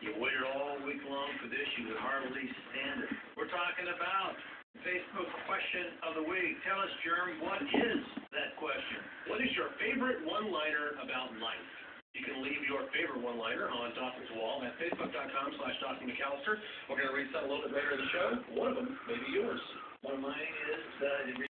You waited all week long for this, you could hardly stand it. We're talking about Facebook question of the week. Tell us, Germ, what is that question? What is your favorite one-liner about life? You can leave your favorite one-liner on Dawson's wall at facebook.com/DawsonMcAllister. We're going to read some a little bit later in the show. One of them may be yours. One of mine is,